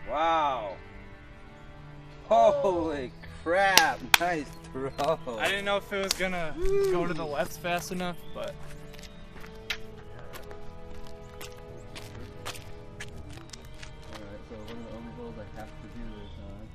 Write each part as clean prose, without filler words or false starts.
Wow. Holy crap. Nice throw. I didn't know if it was gonna go to the left fast enough, but. Alright, so one of the only holes I have to do this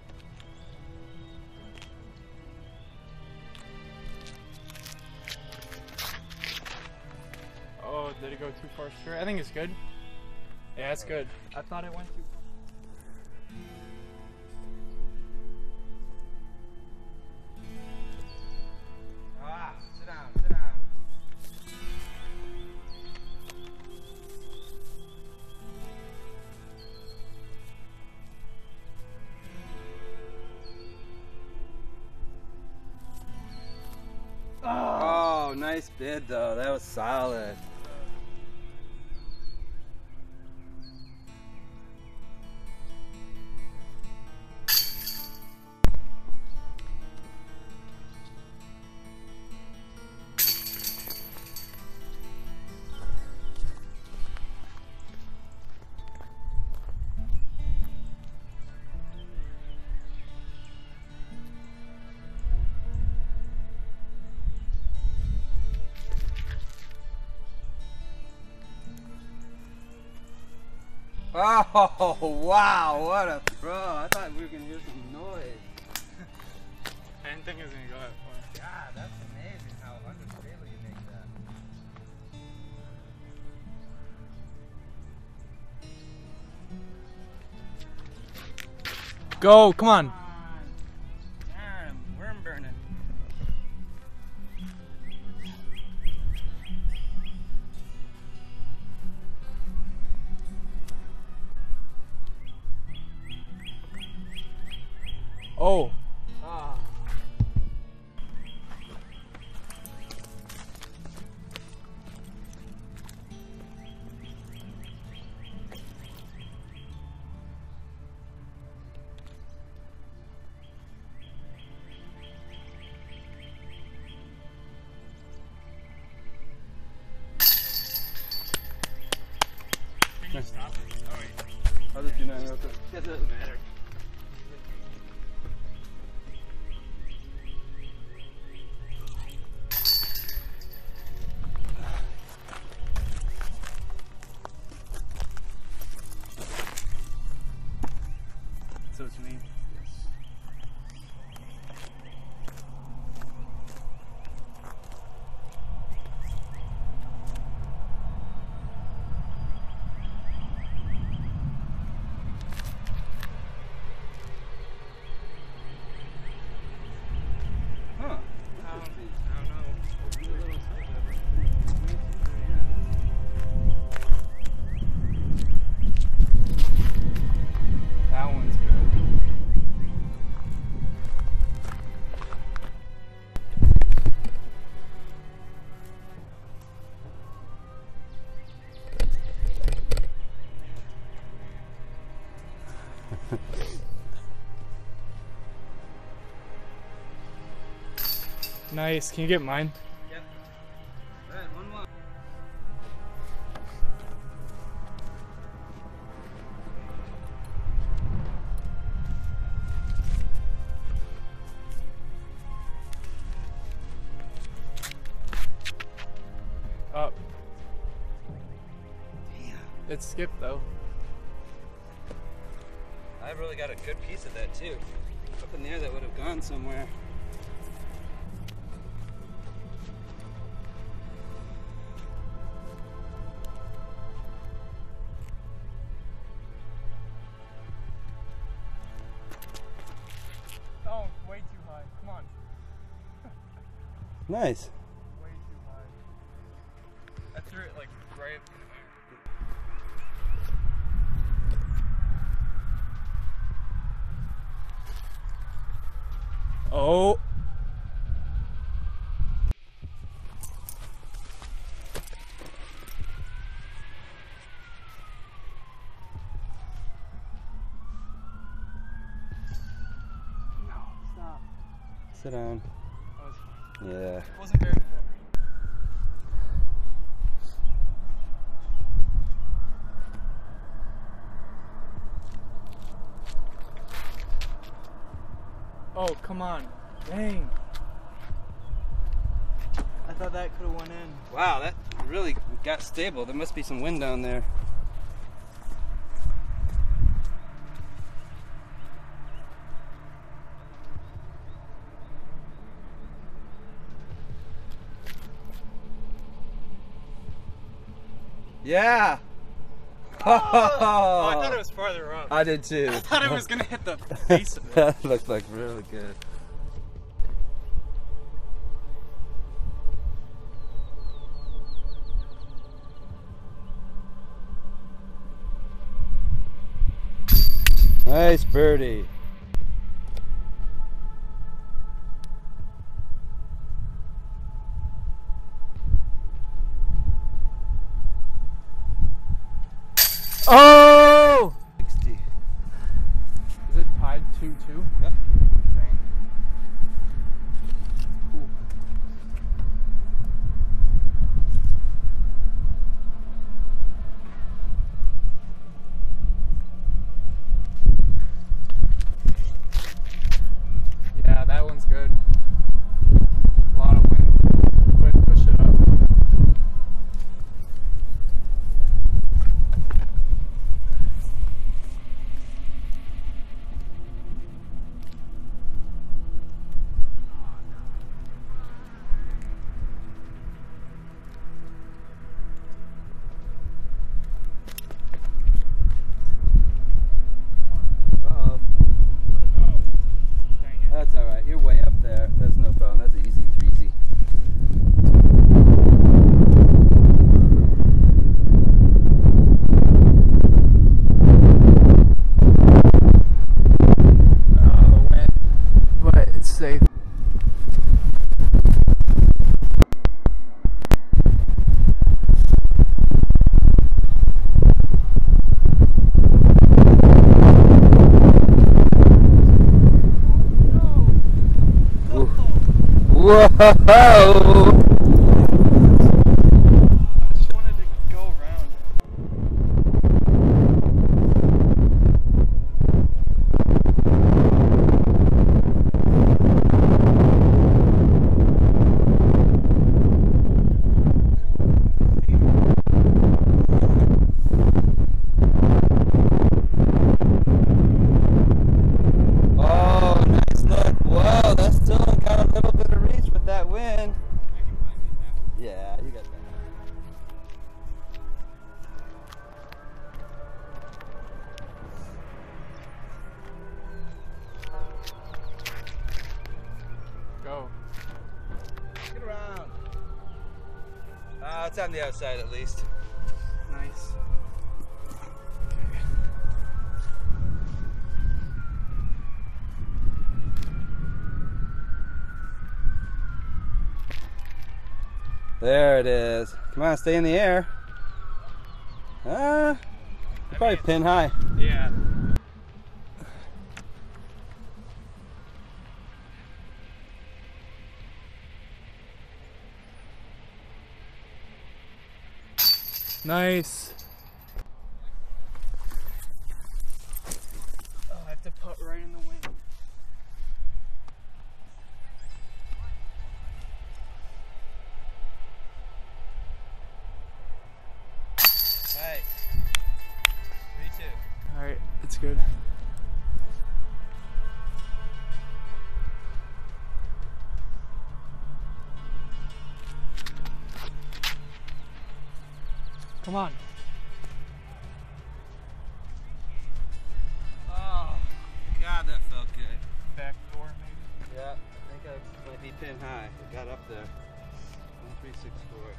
on. Oh, did it go too far straight? I think it's good. Yeah, it's good. I thought it went too far. Sit down, sit down. Oh, nice bid though. That was solid. Oh, wow, what a throw. I thought we were going to hear some noise. I didn't think it was gonna go that far. God, that's amazing how understable you make that. Go, come on. Darn, worm burning. Oh. Ah. Can you stop it? Oh, wait. I'll just do that real quick. It doesn't matter. So it's me. Huh. I don't know. That one's good. Nice. Can you get mine? Yep. Alright, one more. Up. Damn. It skipped though. I really got a good piece of that too. Up in there, that would have gone somewhere. Oh, way too high. Come on. Nice. Way too high. I threw it like right up in the Oh. No, stop. Sit down. That was fine. Yeah. It wasn't very far. Oh, come on. Dang. I thought that could have went in. Wow, that really got stable. There must be some wind down there. Yeah. Oh, I thought it was farther up. I did too. I thought it was gonna hit the face of it. That looked like really good. Nice birdie. Oh! 60. Is it tied 2-2? Yep. Dang. Cool. Yeah, that one's good. A lot of wind. Quick, push it up. Uh-oh. Dang it. That's alright. You're way up there. That's no problem. That's an easy 3-easy. The wind. But it's safe. Whoa! I just wanted to go around. Oh, nice look. Whoa, that's still got a little bit of reach with that wind. Yeah, you got that. Go. Get around. It's on the outside at least. Nice. There it is. Come on, stay in the air. Probably pin high. Yeah. Nice. Oh, I have to put right in the wind. Nice. 3-2. Alright, it's good. Come on. Oh, God, that felt good. Back door, maybe? Yeah, I think I might be pin high. It got up there. 1364.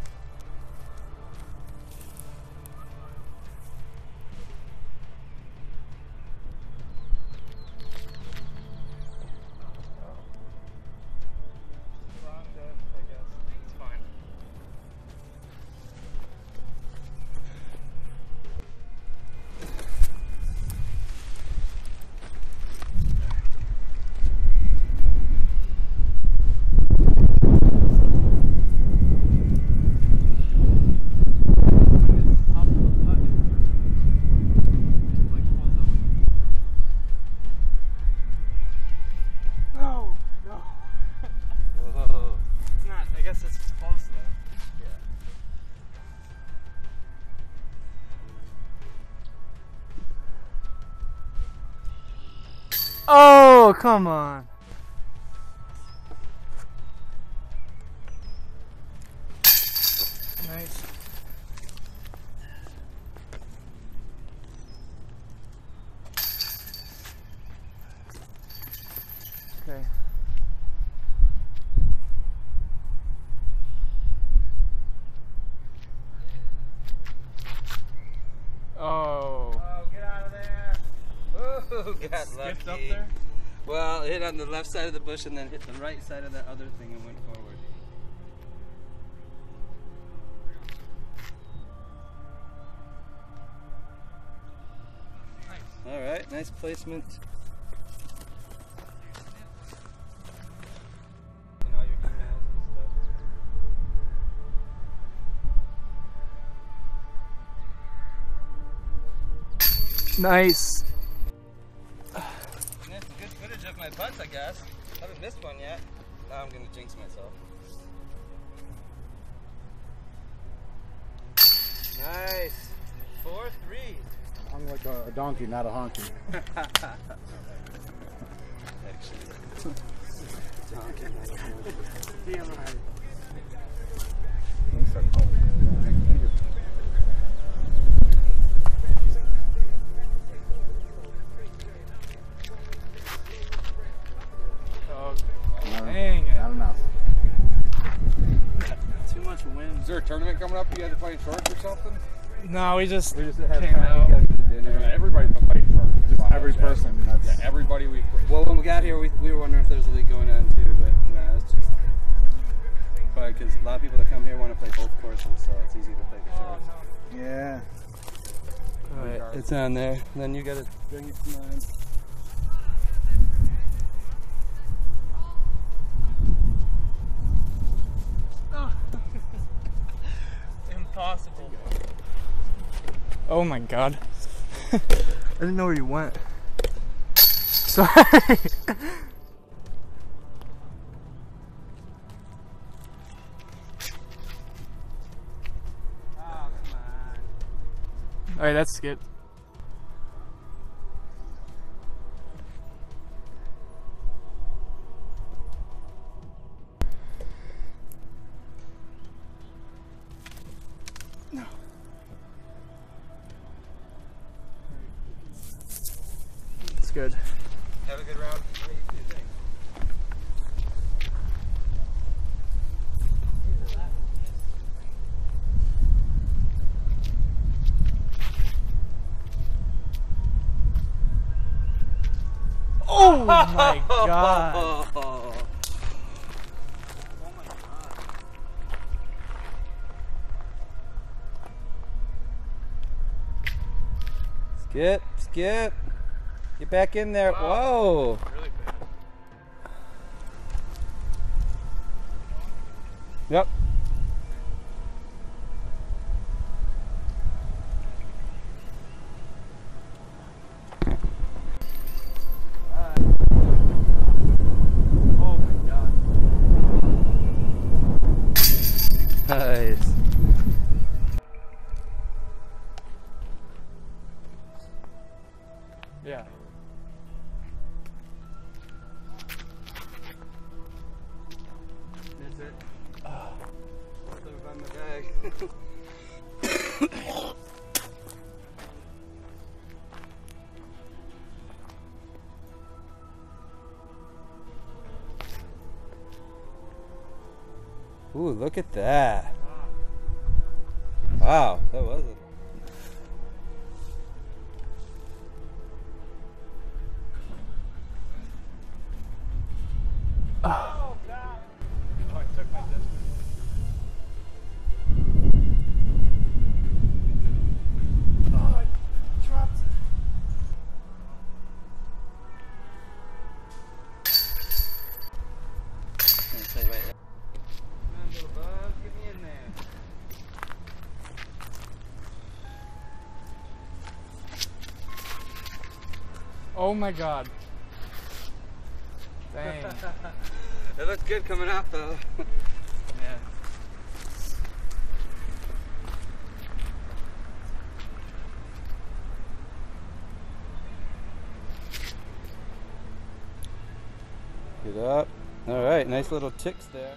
Wrong depth, I guess. It's fine. guess it's close though. Yeah. Oh, come on. Nice. Okay. Oh. Oh, get out of there. Oh, got Skipped lucky. up there? Well, it hit on the left side of the bush and then hit the right side of that other thing and went forward. Nice. All right, nice placement. And all your emails and stuff. Nice. That's good footage of my putts, I guess. Haven't missed one yet. Now I'm gonna jinx myself. Nice. 4-3. I'm like a donkey, not a honky. Actually. Donkey, not a honky. Oh, dang it. Not enough. Too much wind. Is there a tournament coming up you had to play in shorts or something? No, we just We just have came time out. to go to dinner. Yeah, everybody's been playing shorts. Just every person. That's Yeah, everybody we Well, when we got here, we were wondering if there was a league going on too, but no, it's just probably because a lot of people that come here want to play both courses, so it's easy to play the shorts. yeah. Alright. It's on there. Then you gotta bring it to mine. Impossible. Oh my god. I didn't know where you went. Sorry. Oh, come on. Alright, that's good. No. It's good. Have a good round. What do you think? Oh my god. Oh my god. Skip, skip. Get back in there. Whoa. Really bad. Yep. Oh my god. Nice. Yeah. That's it. Put it on my bag. Ooh, look at that. Wow, that was it. Oh god. Oh, I took my distance. Oh, I dropped. Say, wait. Come on, little bug, get me in there. Oh my god. Dang. It looks good coming out though. Yeah. All right, nice little ticks there.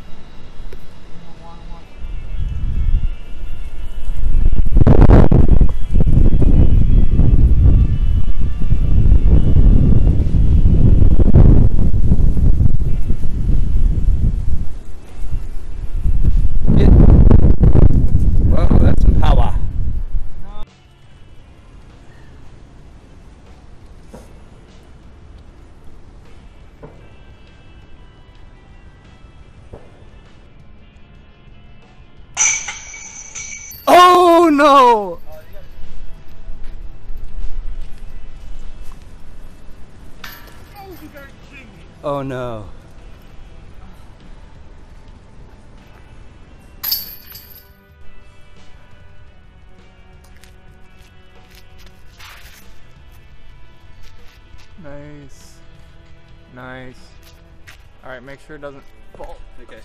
Whoa, that's some power. Oh no! Oh no. Nice. Nice. Alright, make sure it doesn't fall. Okay.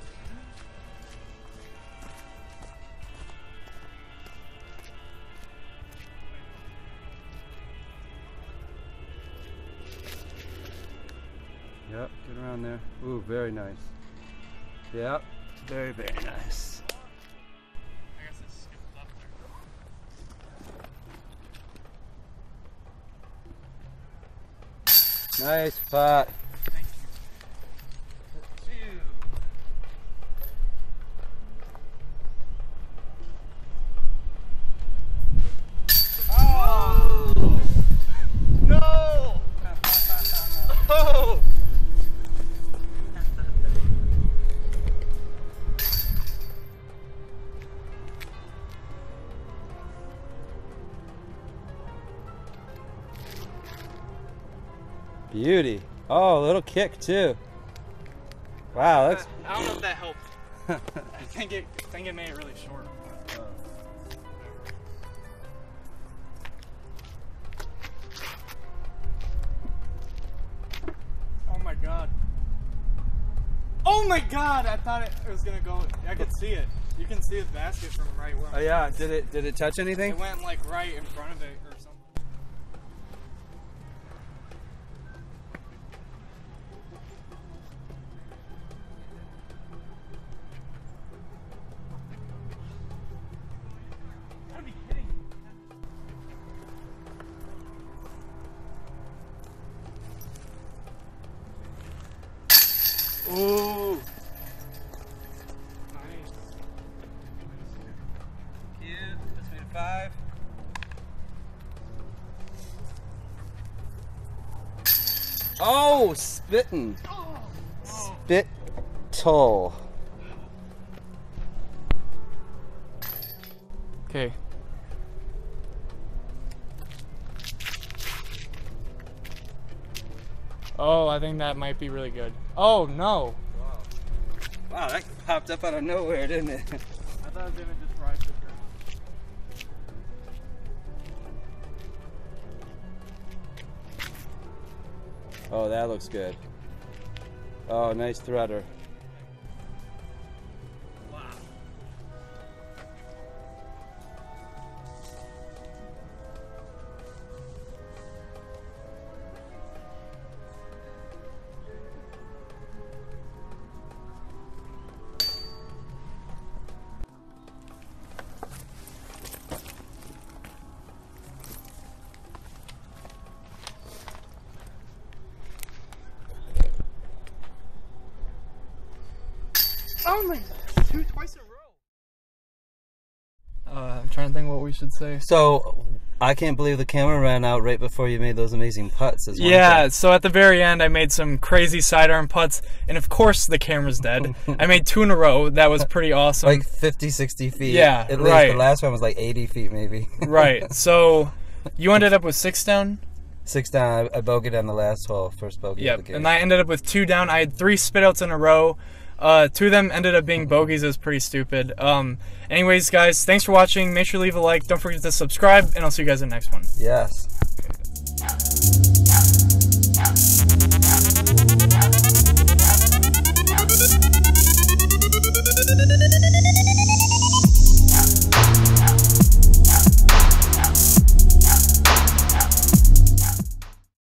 Yep, get around there. Ooh, very nice. Yep, very, very nice. I guess it skipped up there. Nice putt. Thank you. Oh! No! Oh! Beauty. Oh, a little kick too. Wow, that's. I don't know if that helped. I think it made it really short. Oh my god. Oh my god! I thought it was gonna go. I could see it. You can see the basket from right where. Oh yeah, did it touch anything? It went like right in front of it or something. Gotta be kidding. Ooh. Nice. Cute. Let's make it 5. Oh, spittin'. Spittle. Okay. Oh, I think that might be really good. Oh no! Wow, that popped up out of nowhere, didn't it? I thought it was gonna just rise to the ground. Oh, that looks good. Oh, nice threader. Oh my! Twice in a row. I'm trying to think what we should say. So, I can't believe the camera ran out right before you made those amazing putts. Is one Yeah, thing. so at the very end, I made some crazy sidearm putts, and of course, the camera's dead. I made 2 in a row. That was pretty awesome. Like 50, 60 feet. Yeah, at least. right. The last one was like 80 feet, maybe. Right. So, you ended up with 6 down. 6 down. I bogeyed on the last hole, first bogey of Yep. the game. And I ended up with 2 down. I had 3 spitouts in a row. 2 of them ended up being bogeys. It was pretty stupid. Anyways, guys, thanks for watching. Make sure to leave a like. Don't forget to subscribe, and I'll see you guys in the next one. Yes.